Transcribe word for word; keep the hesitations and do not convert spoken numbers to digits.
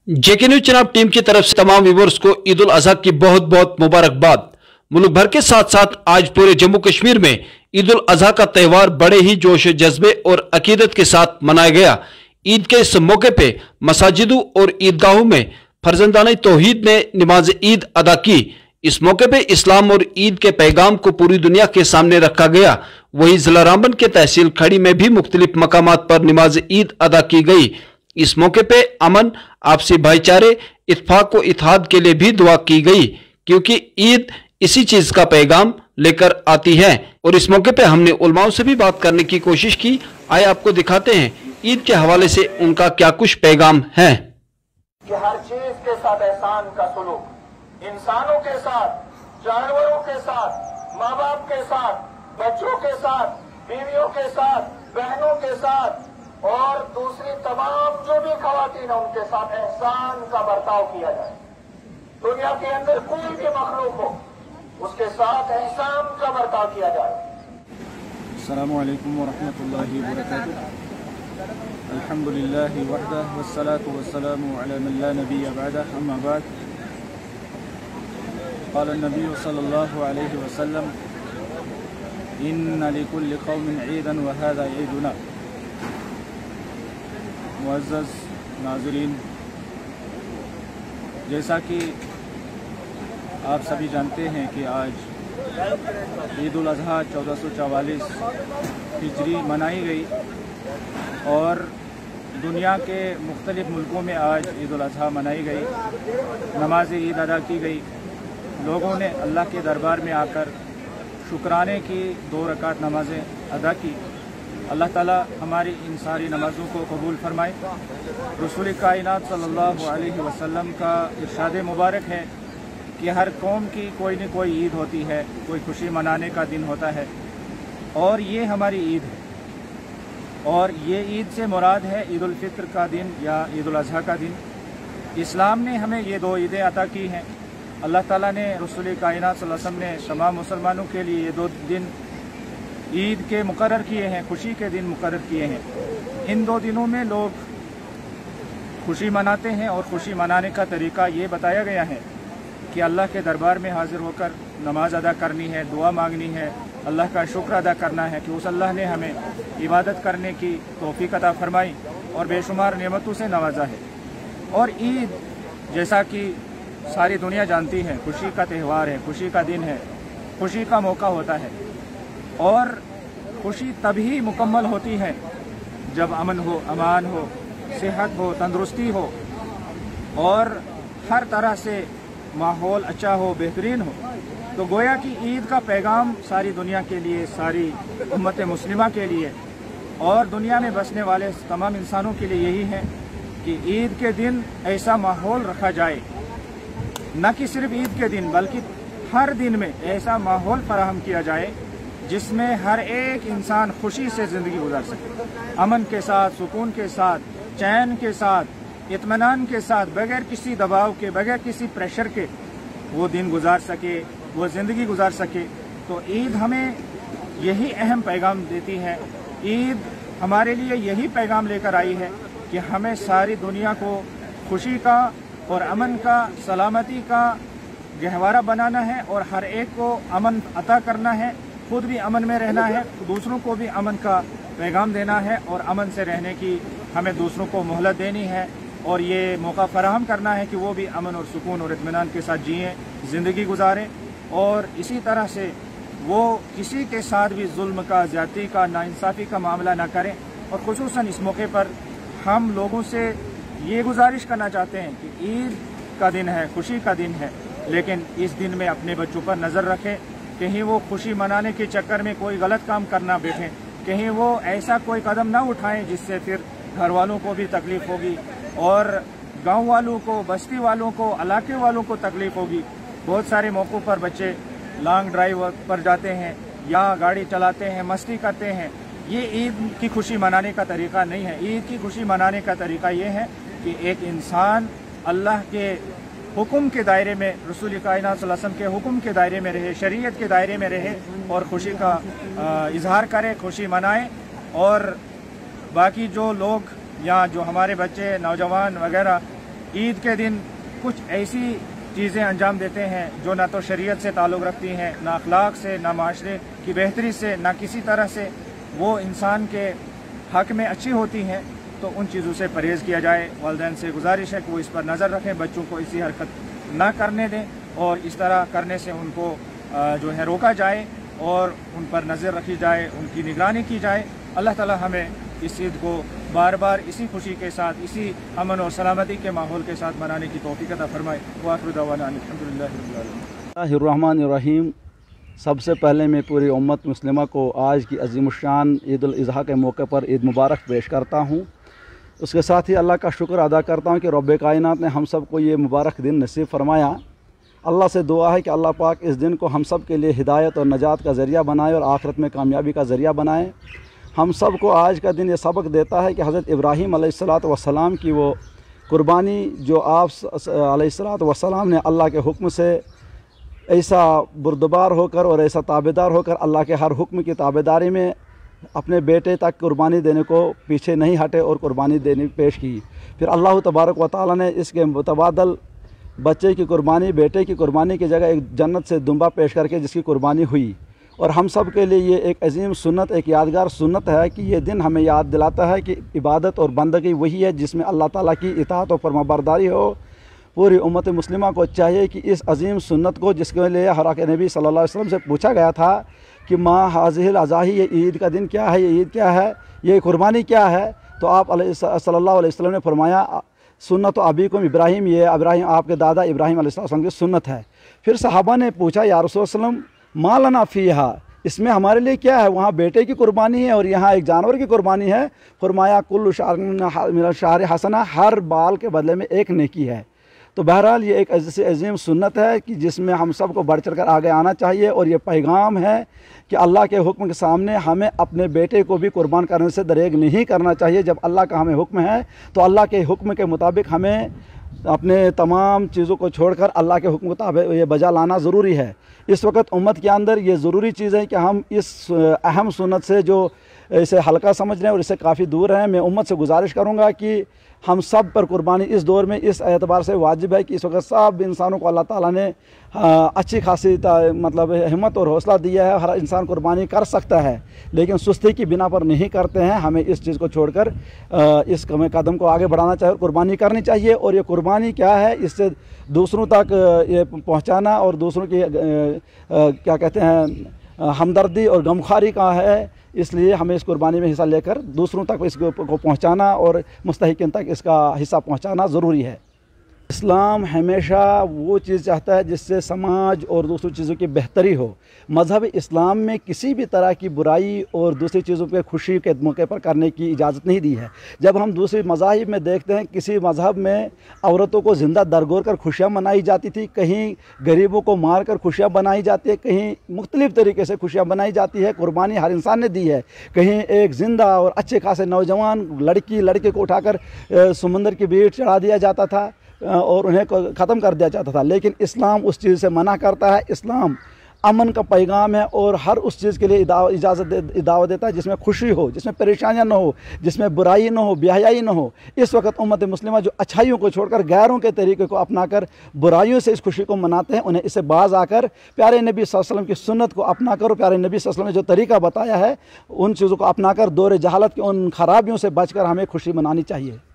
जेके news Chenab team की तरफ से तमाम व्यूअर्स को ईद उल अजहा की बहुत बहुत मुबारकबाद। मुल्क भर के साथ साथ आज पूरे जम्मू कश्मीर में ईद उल अजहा का त्यौहार बड़े ही जोश जज्बे और अकीदत के साथ मनाया गया। ईद के इस मौके पे मसाजिदों और ईदगाहों में फर्जंदान तौहीद ने नमाज ईद अदा की। इस मौके पे इस्लाम और ईद के पैगाम को पूरी दुनिया के सामने रखा गया। वहीं जिला रामबन के तहसील खड़ी में भी मुख्तलिफ मकामात पर नमाज ईद अदा की गई। इस मौके पे अमन, आपसी भाईचारे, इत्तेफाक व इत्तेहाद के लिए भी दुआ की गई, क्योंकि ईद इसी चीज का पैगाम लेकर आती है। और इस मौके पे हमने उलमाओं से भी बात करने की कोशिश की। आए आपको दिखाते हैं ईद के हवाले से उनका क्या कुछ पैगाम है। कि हर चीज के साथ एहसान का सुलूक, इंसानों के साथ, जानवरों के साथ, माँ बाप के साथ, बच्चों के साथ, बीवियों के साथ, बहनों के साथ और दूसरी तमाम जो भी खवातीन है उनके साथ एहसान का बर्ताव किया जाए। दुनिया के अंदर कोई भी मखलूक हो उसके साथ एहसान का बर्ताव किया जाए। अस्सलामु अलैकुम वरहमतुल्लाहि वबरकातुहू। अल्हम्दुलिल्लाहि वहदह वस्सलातु वस्सलामु अला मन ला नबिय्य बअदह, अम्मा बाद। क़ाल नबी सल्लल्लाहु अलैहि वसल्लम इन्ना लिकुल्लि क़ौमिन ईदन व हाज़ा ईदुना। मुअज़्ज़ज़ नाज़रीन, जैसा कि आप सभी जानते हैं कि आज ईद उल अज़हा चौदह सौ चवालीस हिजरी मनाई गई और दुनिया के मुख्तलिफ मुल्कों में आज ईद उल अज़हा मनाई गई। नमाज ईद अदा की गई। लोगों ने अल्लाह के दरबार में आकर शुक्राने की दो रकात नमाजें अदा की। अल्लाह ताला हमारी इन सारी नमाज़ों को कबूल फरमाए। रसूल कायनात सल्लल्लाहु अलैहि वसल्लम का इरशाद मुबारक है कि हर कौम की कोई न कोई ईद होती है, कोई खुशी मनाने का दिन होता है और ये हमारी ईद है। और ये ईद से मुराद है ईद उल फित्र का दिन या ईद उल अज़हा का दिन। इस्लाम ने हमें ये दो ईदें अता की हैं। अल्लाह ताला ने रसूल कायनात सल्लल्लाहु अलैहि वसल्लम ने तमाम मुसलमानों के लिए ये दो दिन ईद के मुकर्रर किए हैं, खुशी के दिन मुकर्रर किए हैं। इन दो दिनों में लोग खुशी मनाते हैं और खुशी मनाने का तरीका ये बताया गया है कि अल्लाह के दरबार में हाजिर होकर नमाज अदा करनी है, दुआ मांगनी है, अल्लाह का शुक्र अदा करना है कि उस अल्लाह ने हमें इबादत करने की तौफीक अता फरमाई और बेशुमार नेमतों से नवाजा है। और ईद जैसा कि सारी दुनिया जानती है खुशी का त्यौहार है, खुशी का दिन है, खुशी का मौका होता है। और खुशी तभी मुकम्मल होती है जब अमन हो, अमान हो, सेहत हो, तंदुरुस्ती हो और हर तरह से माहौल अच्छा हो, बेहतरीन हो। तो गोया कि ईद का पैगाम सारी दुनिया के लिए, सारी उम्मत मुस्लिमा के लिए और दुनिया में बसने वाले तमाम इंसानों के लिए यही है कि ईद के दिन ऐसा माहौल रखा जाए, न कि सिर्फ ईद के दिन बल्कि हर दिन में ऐसा माहौल फराहम किया जाए जिसमें हर एक इंसान खुशी से ज़िंदगी गुजार सके, अमन के साथ, सुकून के साथ, चैन के साथ, इत्मीनान के साथ, बगैर किसी दबाव के, बगैर किसी प्रेशर के वो दिन गुजार सके, वो ज़िंदगी गुजार सके। तो ईद हमें यही अहम पैगाम देती है। ईद हमारे लिए यही पैगाम लेकर आई है कि हमें सारी दुनिया को खुशी का और अमन का, सलामती का गहवारा बनाना है और हर एक को अमन अता करना है, खुद भी अमन में रहना है, दूसरों को भी अमन का पैगाम देना है और अमन से रहने की हमें दूसरों को मोहलत देनी है और ये मौका फराहम करना है कि वो भी अमन और सुकून और इत्मीनान के साथ जिएं, ज़िंदगी गुजारें और इसी तरह से वो किसी के साथ भी जुल्म का, ज़्यादती का, नाइंसाफ़ी का मामला ना करें। और खुसूसन इस मौके पर हम लोगों से ये गुजारिश करना चाहते हैं कि ईद का दिन है, खुशी का दिन है, लेकिन इस दिन में अपने बच्चों पर नज़र रखें, कहीं वो खुशी मनाने के चक्कर में कोई गलत काम करना बैठें, कहीं वो ऐसा कोई कदम ना उठाएं जिससे फिर घर वालों को भी तकलीफ होगी और गांव वालों को, बस्ती वालों को, इलाके वालों को तकलीफ होगी। बहुत सारे मौक़ों पर बच्चे लॉन्ग ड्राइव पर जाते हैं या गाड़ी चलाते हैं, मस्ती करते हैं। ये ईद की खुशी मनाने का तरीका नहीं है। ईद की खुशी मनाने का तरीका ये है कि एक इंसान अल्लाह के हुक्म के दायरे में, रसूल कायनात सल्लल्लाहु अलैहि वसल्लम के हुक्म के दायरे में रहे, शरीयत के दायरे में रहे और खुशी का इजहार करे, खुशी मनाए। और बाकी जो लोग या जो हमारे बच्चे, नौजवान वगैरह عید کے دن کچھ ایسی چیزیں انجام دیتے ہیں جو نہ تو شریعت سے تعلق رکھتی ہیں، نہ اخلاق سے، نہ معاشرے کی بہتری سے، نہ کسی طرح سے وہ انسان کے حق میں اچھی ہوتی ہیں، تو ان چیزوں سے پرہیز کیا جائے۔ والدین سے گزارش ہے کہ وہ اس پر نظر رکھیں، بچوں کو اسی حرکت نہ کرنے دیں، اور اس طرح کرنے سے ان کو جو ہے روکا جائے اور ان پر نظر رکھی جائے، ان کی نگرانی کی جائے۔ اللہ تعالی ہمیں اس عید کو بار بار اسی خوشی کے ساتھ، اسی امن اور سلامتی کے ماحول کے ساتھ منانے کی توفیق عطا فرمائے۔ وآخر دعوانا الحمدللہ رب العالمین۔ بسم اللہ الرحمن الرحیم۔ سب سے پہلے میں پوری امت مسلمہ کو آج کی عظیم الشان عید الاضحیٰ کے موقع پر عید مبارک پیش کرتا ہوں۔ اس کے ساتھ ہی اللہ کا شکر ادا کرتا ہوں کہ رب کائنات نے ہم سب کو یہ مبارک دن نصیب فرمایا۔ اللہ سے دعا ہے کہ اللہ پاک اس دن کو ہم سب کے لیے ہدایت اور نجات کا ذریعہ بنائے اور آخرت میں کامیابی کا ذریعہ بنائے۔ ہم سب کو آج کا دن یہ سبق دیتا ہے کہ حضرت ابراہیم علیہ الصلاۃ والسلام کی وہ قربانی جو آپ علیہ الصلاۃ والسلام نے اللہ کے حکم سے ایسا بردبار ہو کر اور ایسا تابعدار ہو کر اللہ کے ہر حکم کی تابعداری میں اپنے بیٹے تک قربانی دینے کو پیچھے نہیں ہٹے اور قربانی دینے پیش کی۔ پھر اللہ تبارک و تعالیٰ نے اس کے متبادل بچے کی قربانی، بیٹے کی قربانی کی جگہ ایک جنت سے دمبا پیش کر کے جس کی قربانی ہوئی۔ اور ہم سب کے لیے یہ ایک عظیم سنت، ایک یادگار سنت ہے کہ یہ دن ہمیں یاد دلاتا ہے کہ عبادت اور بندگی وہی ہے جس میں اللہ تعالیٰ کی اطاعت و فرمانبرداری ہو۔ پوری امت مسلمہ کو چاہیے کہ اس عظیم سنت کو، جس کے لیے حضرت نبی صلی اللہ علیہ وسلم سے پوچھا گیا تھا کہ ما حاذہ الاضحی، یہ عید کا دن کیا ہے، یہ عید کیا ہے، یہ قربانی کیا ہے، تو آپ علیہ صلی اللہ علیہ وسلم نے فرمایا سنت ابیکم ابراہیم، یہ ابراہیم آپ کے دادا ابراہیم علیہ السلام کی سنت ہے۔ پھر صحابہ نے پوچھا یا رسول اللہ علیہ وسلم ما لنا فیہا، اس میں ہمارے لیے کیا ہے؟ وہاں بیٹے کی قربانی ہے اور یہاں ایک جانور کی قربانی ہے۔ فرمایا کل شعر من الشعر حسنہ، ہر بال کے بدلے میں ایک نیکی ہے۔ تو بہرحال یہ ایک ایسی عظیم سنت ہے کہ جس میں ہم سب کو بڑھ چڑھ کر آگے آنا چاہیے، اور یہ پیغام ہے کہ اللہ کے حکم کے سامنے ہمیں اپنے بیٹے کو بھی قربان کرنے سے دریغ نہیں کرنا چاہیے۔ جب اللہ کا ہمیں حکم ہے تو اللہ کے حکم کے مطابق ہمیں اپنے تمام چیزوں کو چھوڑ کر اللہ کے حکم کے مطابق یہ بجا لانا ضروری ہے۔ اس وقت امت کے اندر یہ ضروری چیز ہے کہ ہم اس اہم سنت سے جو اسے ہلکا سمجھ رہے ہیں اور اسے کافی دور ہیں، میں امت سے گزارش کروں گا کہ ہم سب پر قربانی اس دور میں اس اعتبار سے واجب ہے کہ اس وقت سب انسانوں کو اللہ تعالیٰ نے اچھی خاصی مطلب ہمت اور حوصلہ دیا ہے۔ ہر انسان قربانی کر سکتا ہے، لیکن سستی کی بنا پر نہیں کرتے ہیں۔ ہمیں اس چیز کو چھوڑ کر اس قدم کو آگے بڑھانا چاہیے اور قربانی کرنی چاہیے۔ اور یہ قربانی کیا ہے، اس سے دوسروں تک یہ پہنچانا اور دوسروں کی کیا کہتے ہیں ہمدردی اور غمخواری کا ہے، اس لیے ہمیں اس قربانی میں حصہ لے کر دوسروں تک اس کو پہنچانا اور مستحقین تک اس کا حصہ پہنچانا ضروری ہے۔ اسلام ہمیشہ وہ چیز چاہتا ہے جس سے سماج اور دوسری چیزوں کی بہتری ہو۔ مذہب اسلام میں کسی بھی طرح کی برائی اور دوسری چیزوں پہ خوشی کے موقع پر کرنے کی اجازت نہیں دی ہے۔ جب ہم دوسری مذاہب میں دیکھتے ہیں، کسی مذہب میں عورتوں کو زندہ درگور کر خوشیاں منائی جاتی تھی، کہیں غریبوں کو مار کر خوشیاں بنائی جاتی ہے، کہیں مختلف طریقے سے خوشیاں بنائی جاتی ہے۔ قربانی ہر انسان نے دی ہے، کہیں ایک زندہ اور اچھے خاصے نوجوان لڑکی لڑکے کو اٹھا کر سمندر کی بیڑ چڑھا دیا جاتا تھا اور انہیں ختم کر دیا جاتا تھا، لیکن اسلام اس چیز سے منع کرتا ہے۔ اسلام امن کا پیغام ہے اور ہر اس چیز کے لیے اجازت دعوت دیتا ہے جس میں خوشی ہو، جس میں پریشانیاں نہ ہو، جس میں برائی نہ ہو، بے حیائی نہ ہو۔ اس وقت امت مسلمہ جو اچھائیوں کو چھوڑ کر غیروں کے طریقے کو اپنا کر برائیوں سے اس خوشی کو مناتے ہیں، انہیں اس سے باز آ کر پیارے نبی صلی اللہ علیہ وسلم کی سنت کو اپنا کر، پیارے نبی صلی اللہ علیہ وسلم نے جو طریقہ بتایا ہے ان چیزوں کو اپنا کر دور جہالت کی ان خرابیوں سے بچ کر ہمیں خوشی منانی چاہیے۔